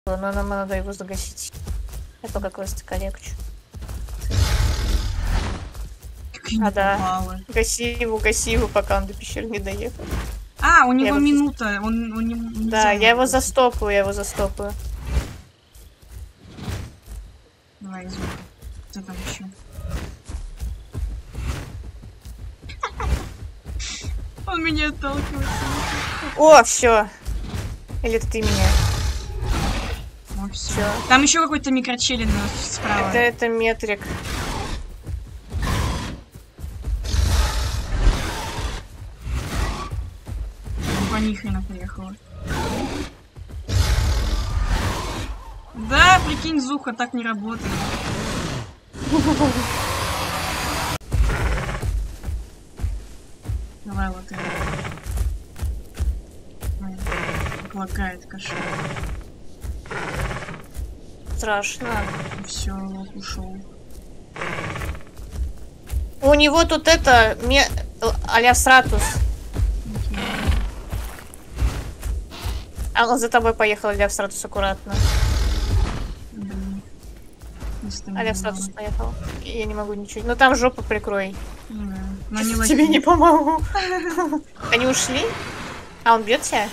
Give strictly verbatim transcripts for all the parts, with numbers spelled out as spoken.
Но нам надо его загасить. Я пока квесты коллекчу. А, да. Гаси его, гаси его, пока он до пещеры не доехал. А, у него минута. Он, он не, да, я его застопаю, я его застопаю. Давай, звук. Что там еще? Он меня отталкивает. О, все. Или это ты меня? О, все. Там еще какой-то микрочеллин справа. Это, это метрик. По нихрена поехала. Да, прикинь, Зуха так не работает. Давай вот это. Лагает кошмар. Страшно. Все, ушел. У него тут это ме... а-ля Стратус. Okay. А он за тобой поехал, а-ля Стратус, аккуратно. Блин. А-ля Стратус поехал. Я не могу ничего. Ну там жопу прикрой. Yeah. Но не тебе лохи. Не помогу. Они ушли? А он бьет тебя?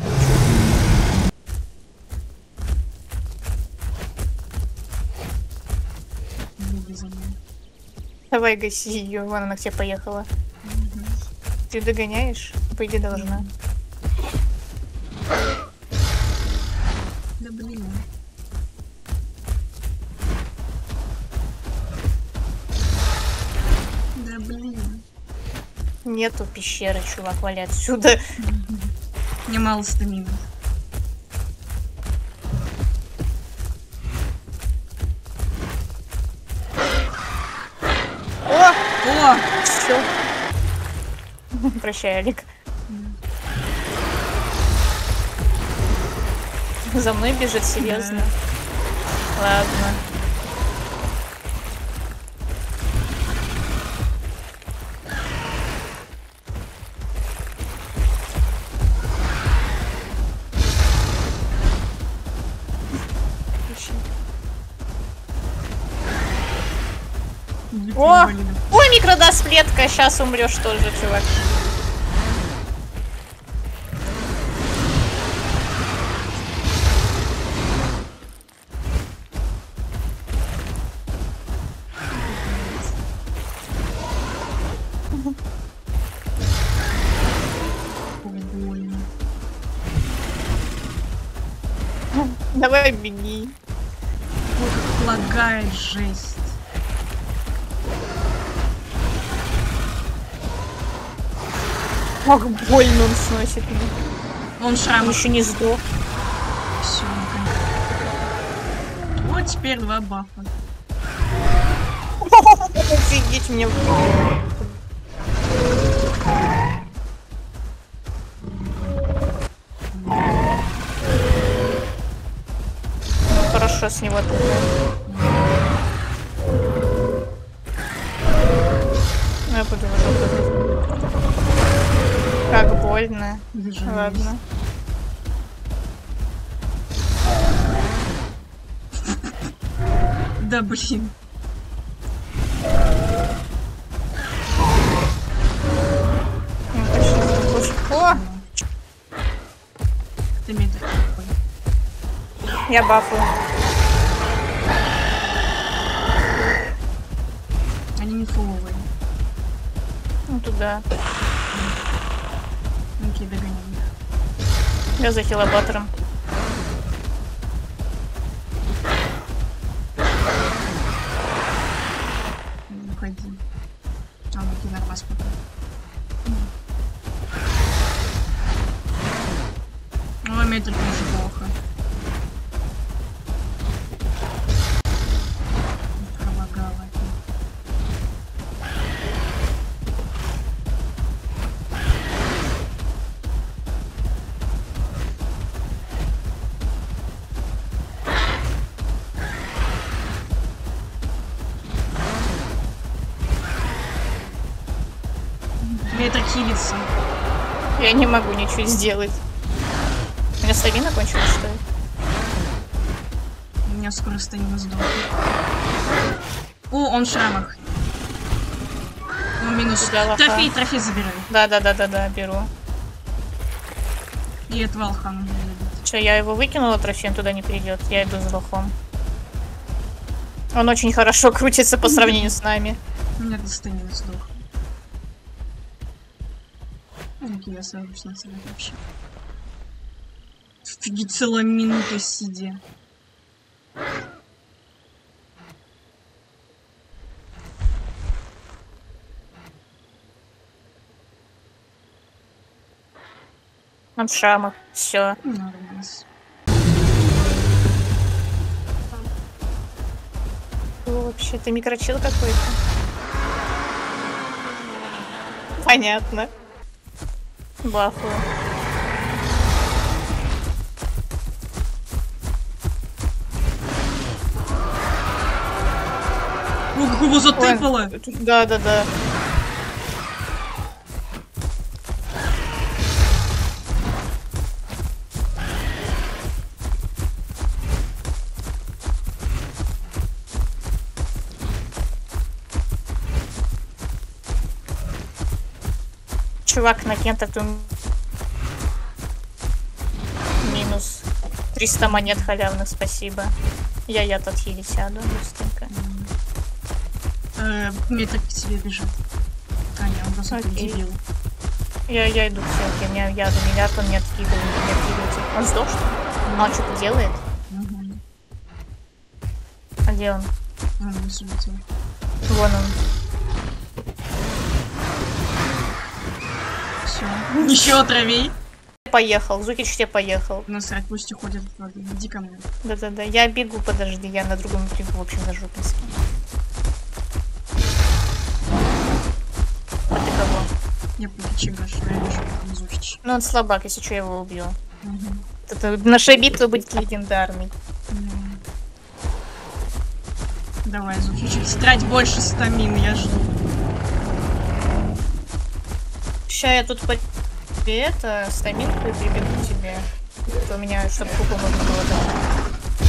Давай гаси ее, вон она к тебе поехала. Mm-hmm. Ты догоняешь? По идее должна. Да блин. Да блин. Нету пещеры, чувак, вали отсюда. Мне мало стамины. О! Все. Прощай, Алик. За мной бежит, серьезно. Да. Ладно. О! Ой, микродосплетка! Сейчас умрешь тоже, чувак. Давай беги. Ой, как лагает, жесть. Как больно он сносит. Он шрам. Он еще не сдох. Все, вот теперь два бафа. Офигеть, мне. Хорошо с него тогда. Я буду вот. Как больно. Бежим. Ладно. Да блин. О! Ты метр какой. Я бафую. Они не фуловые. Ну туда. Окей, догоняем их. Я за хилобатором. Уходи. А, ну на вас пока. Ой, метр тоже плохо. Пролагала. Метр хилится. Я не могу ничего сделать. У меня стамина кончилась, что ли? меня скоро стамина сдохнет. О, он в шрамах. Ну, минус. Трофей, трофей забирай. Да-да-да-да-да, беру. И этого Алхана. Че, я его выкинула, трофей, он туда не перейдет. Я иду за лохом. Он очень хорошо крутится по сравнению с нами. У меня стамина сдох. Ну-ка, я сажусь на цель вообще. Офигеть, целая минута сидя. Он в шрамах. Все. Вообще, это микрочил какой-то. Понятно. Бафу. О, как его затыпало! Да-да-да. Чувак на Кента тут минус триста монет халявных, спасибо. Я яд отхилить сяду быстренько. Метр к тебе бежит. А, нет, он просто дебил. Я, я иду к селке, у меня яду миллиард, он не откидывает, не откидывает. Он сдох, что ли? А он что-то делает? Угу. А где он? А, он улетел. Вон он. Все. Еще травей. Поехал, Зукич тебе поехал. Насрать, пусть уходит. Иди ко мне. Да-да-да, я бегу, подожди, я на другом берегу, в общем, на Жупинске. А ты кого? Я Пукича гашу, я вижу, как Зукич. Ну он слабак, если что, я его убью. Угу. Это наша битва будет легендарной. Mm. Давай, Зукич, трать больше стамин, я жду. Ща я тут по это стаминку прибегу тебе. Это у меня, чтобы куклу можно было дать.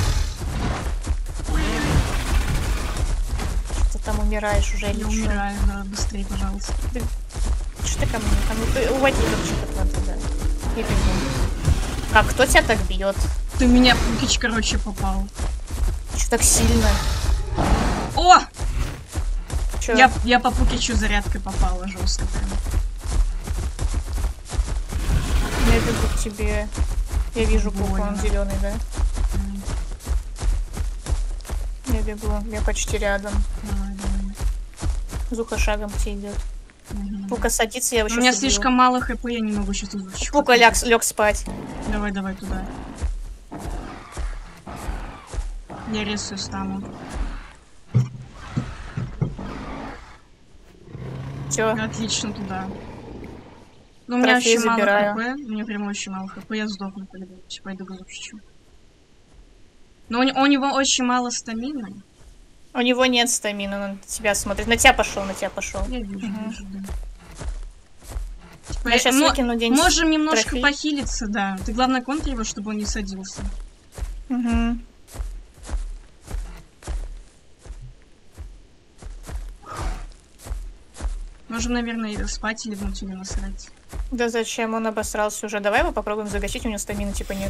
Что ты там умираешь уже или Я умираю, да, быстрее, пожалуйста. Ты... Что ты ко мне? А ну ты уводи вообще от туда. Я бегу. А кто тебя так бьет? Ты меня, Пукич, короче, попал. Что так сильно? О! Чё? Я, я по Пукичу зарядкой попала жестко прям. Я бегу к тебе. Я вижу куклу, он зеленый, да? Mm. Я бегу, я почти рядом. Давай, давай. Зуха шагом к тебе идет. Mm-hmm. Пука садится, я его сейчас У меня убью. слишком мало хп, я не могу сейчас тут. Пука ляг, лег спать. Давай, давай туда. Я резаю стану. Все. Отлично туда. Но у меня Трофей очень забираю. мало хп. У меня прям очень мало хп. Я сдохну по-любому. Пойду к Зукичу. Но у, у него очень мало стамины. У него нет стамины, он на тебя смотрит. На тебя пошел, на тебя пошел. Я вижу, угу. вижу, да. Типа, я сейчас выкину день. Можем немножко трофей. Похилиться, да. Ты главное контри его, чтобы он не садился. Угу. Можем, наверное, спать или внутри насрать. Да зачем? Он обосрался уже. Давай его попробуем загасить, у него стамины типа нет.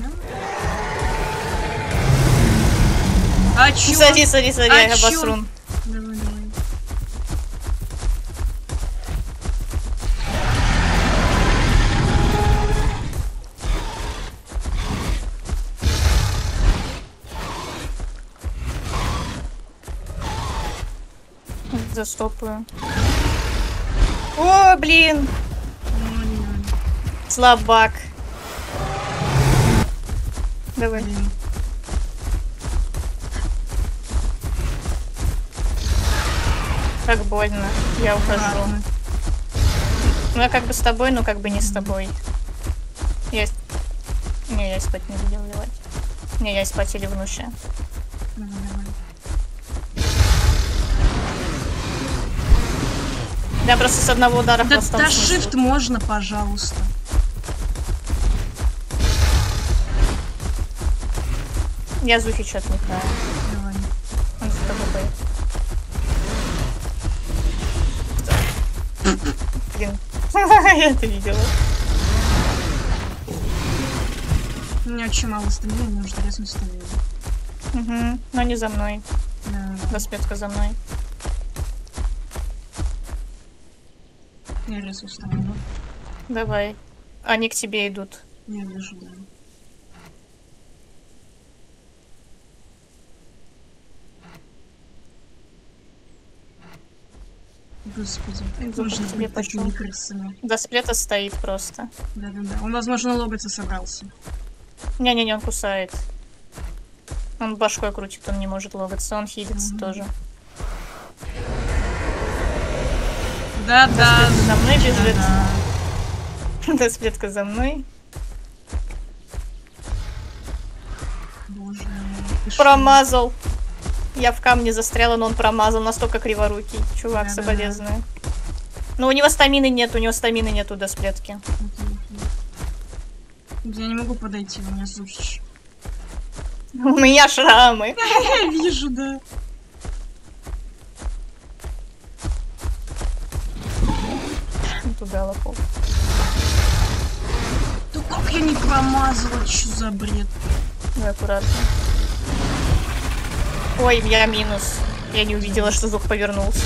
А чё? Сади, сади, сади, а обосрун. Давай, давай. Застопаю. О, блин! Слабак. Давай. Блин. Как больно. Я ухожу. Ладно. Ну я как бы с тобой, но как бы не с тобой. Я... Не, я спать не буду вливать. Не, я спать или внуше. Давай, давай. Я просто с одного удара да, хвостом да снесу. shift можно, пожалуйста. Я Зухи что отвлекаю. Давай. Он за тобой боится. Блин. Я это видела. У меня очень мало стамины, мне нужно резать стамину. Угу. Но не за мной. Да. Доспетка за мной. Я резаю стамину. Давай. Они к тебе идут. Я вижу, да. Господи, Зух нужно к тебе быть такими пошел. крысами. Досплета стоит просто. Да-да-да. Он, возможно, логаться собрался. Не-не-не, он кусает. Он башкой крутит, он не может логаться. Он хилится Мгм. тоже. Да-да. За мной бежит. Да-да. Досплетка за мной. Боже мой. Ты что? Промазал. Я в камне застряла, но он промазал. Настолько криворукий. Чувак, Да-да-да. соболезную. Но у него стамины нет, у него стамины нет у досплетки. Окей, окей. Я не могу подойти, у меня сучишь. У меня шрамы. Я вижу, да. Туда лопов. Да как я не промазала, что за бред? Давай аккуратно. Ой, я минус. Я не увидела, что звук повернулся.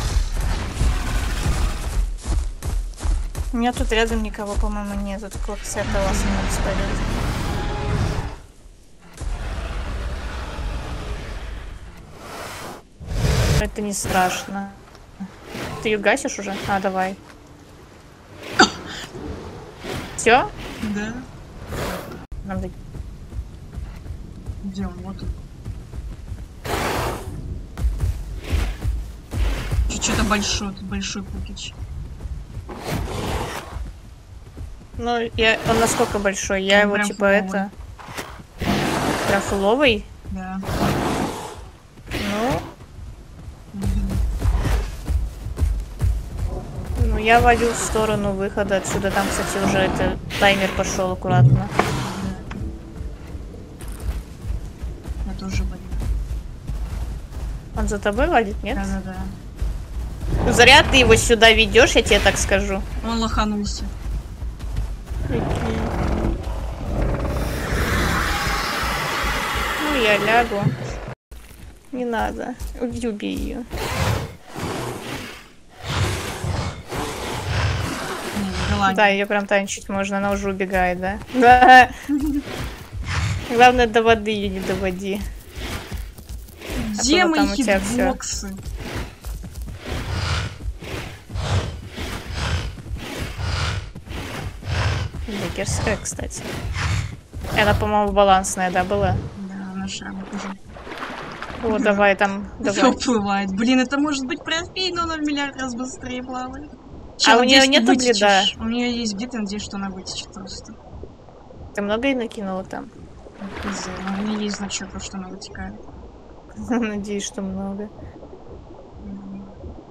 У меня тут рядом никого, по-моему, нет. Тут клакса классный бесполезно. Это не страшно. Ты ее гасишь уже? А, давай. Все? Да. Надо... Где он? Вот он. Что-то большой, тут большой пукич. Ну, я... он насколько большой? Я Он его, прям типа, фуловый. это... Прям фуловый? Да. Ну... Мгм. Ну, я валю в сторону выхода отсюда. Там, кстати, уже это таймер пошел аккуратно. Да. Я тоже болею. Он за тобой валит, нет? Да-да-да. Ну, зря ты его сюда ведешь, я тебе так скажу. Он лоханулся. Ну, я лягу. Не надо. Убей ее. Не, не голландец. Да, ее прям танчить можно, она уже убегает, да? Да. Главное, до воды ее не доводи. Где А то мои там у тебя всё. хитбоксы? Дикерская, кстати. Она, по-моему, балансная, да, была? Да, на шрамах уже. О, давай там, Все давай. уплывает. Блин, это может быть трофей, но она в миллиард раз быстрее плавает. А у надеюсь, неё ты нету вытечешь. бледа? У нее есть блед, я надеюсь, что она вытечет просто. Ты много ей накинула там? Хз, но у меня есть значок, что она вытекает. Надеюсь, что много. Мгм.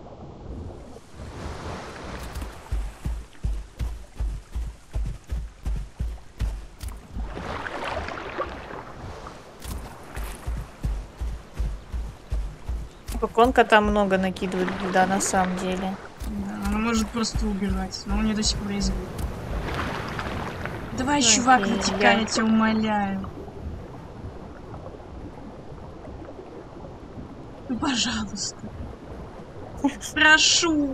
Конка там много накидывает, да, на самом деле. Да, она может просто убежать, но у нее до сих пор есть блед. Давай, Окей, чувак, вытекай, я- я тебя умоляю. Ну, пожалуйста. Прошу.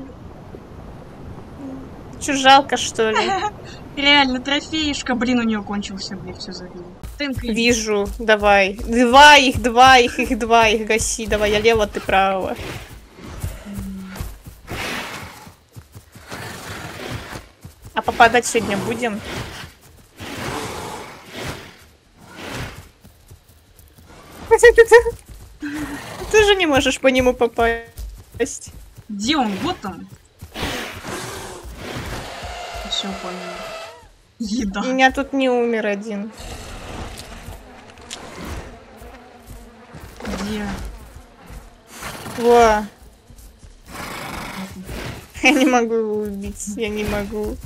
Че, жалко, что ли? Реально, трофеишка. Блин, у нее кончился, блин, все забил. Тынка, иди. Вижу, давай. Два их, два их, их два их гаси. Давай, я лево, ты право. А попадать сегодня будем? Ты же не можешь по нему попасть. Где он? Вот он. Все понял. Еда. У меня тут не умер один. Где? Во. Я не могу его убить. Я не могу.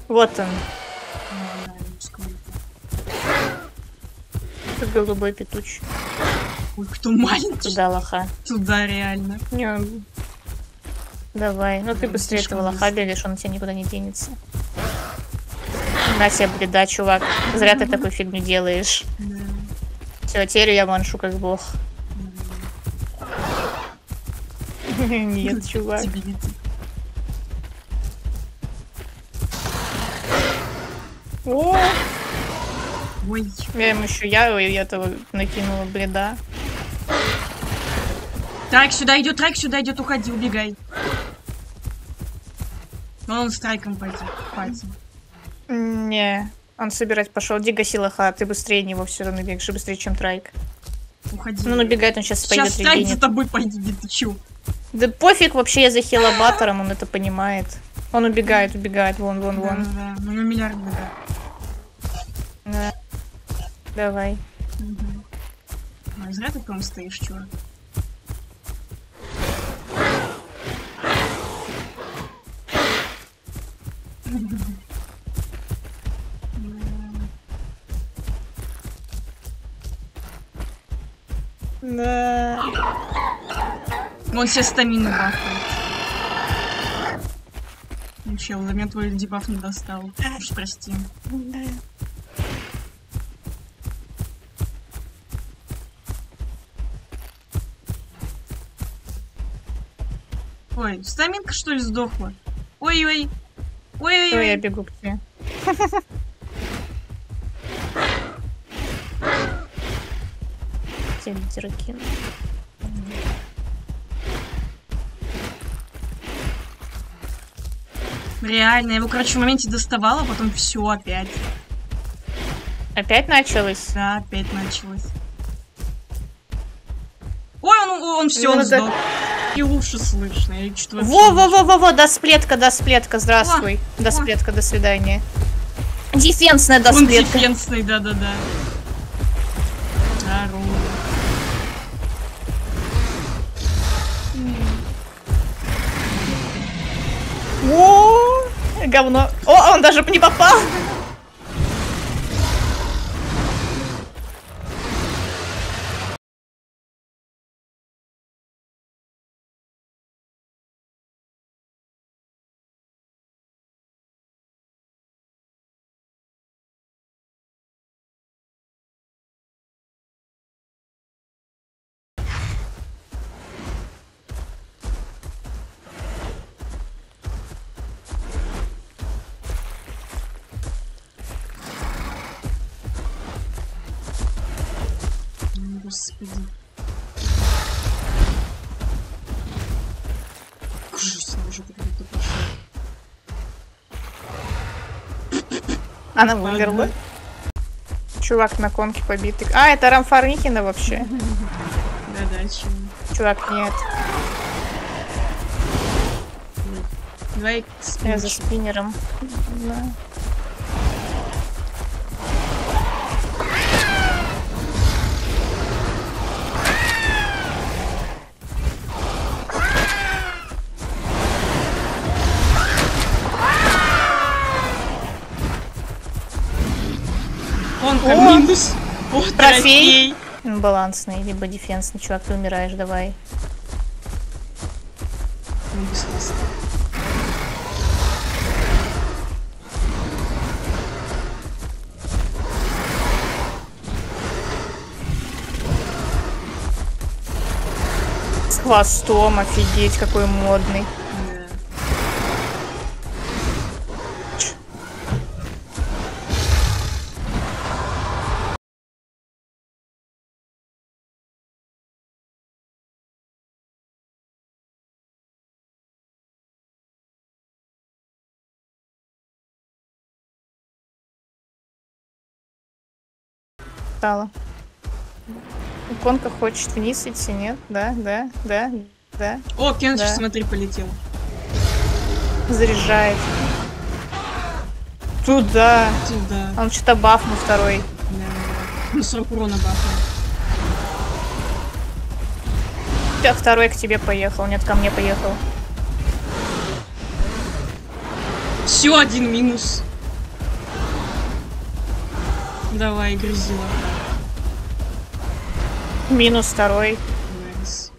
Вот он. Тут голубой петуч. Ой, кто маленький. Туда лоха. Туда реально. Не, давай. Ну ты Да, быстрее этого лоха быстро. берешь, он у тебя никуда не денется. На тебе беда, чувак. Зря ты такую фигню делаешь. Да. Все, теперь я маншу как бог. Нет, чувак. Тебе летит. О, Ой. я ему еще я и этого накинула бреда. Трайк сюда идет, трайк сюда идет, уходи, убегай. Но он с трайком пойдет. Пойдет. Не, он собирать пошел. Дигаси лоха, ты быстрее него все равно бегаешь, быстрее, чем трайк. Уходи. Ну, он убегает, он сейчас пойдет Сейчас трайк за регенит. тобой пойдет, ты чё? Да пофиг, вообще я за хилобатором, он это понимает. Он убегает, убегает, вон, вон, Да, вон. да, да. У него миллиард беда. Да. Давай. Угу. Ну, зря ты там стоишь, чувак. Да. Он себе стамину бафает. Ну чел, за меня твой дебаф не достал. Уж прости. Да. Ой, стаминка что ли сдохла? Ой-ой. Ой, я Ой-ой-ой. бегу к тебе. Те лидеры кину. Реально, я его, короче, в моменте доставала, потом все опять. Опять началось? Да, опять началось. Ой, он, он все, Ну, он да. сдох. И лучше слышно. Я что-то вообще Во, не во, во, во, во, досплетка, досплетка, здравствуй. О, Досплетка, до свидания. Дефенсная Он досплетка. дефенсный, да-да-да. Здорово. О, говно. О, он даже не попал. М, Господи. Ужас, я уже какой-то пошел. Она вымерла. Чувак на конке побитый. А, это Рамфарнихина вообще. Да-да, чего? Чувак, нет. Давай Я за спинчик. спиннером. Да. Он О! минус. О, Трофей. трофей. Балансный, либо дефенсный. Чувак, ты умираешь, давай. Ну, без смысла. С хвостом, офигеть, какой модный. Да. Стало. Иконка хочет вниз идти, нет? Да, да, да, да. О, Кенчик, Да. смотри, полетел. Заряжает. Туда. Туда. Он что-то бафнул второй. Да. Ну, сорок урона бафнул. Всё, второй к тебе поехал. Нет, ко мне поехал. Все, один минус. Давай, грызила. Минус второй. Nice.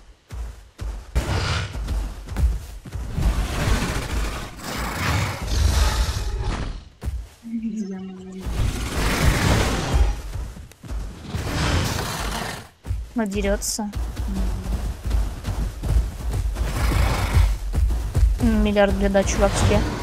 Надерется. Миллиард беда, чувак, тебе.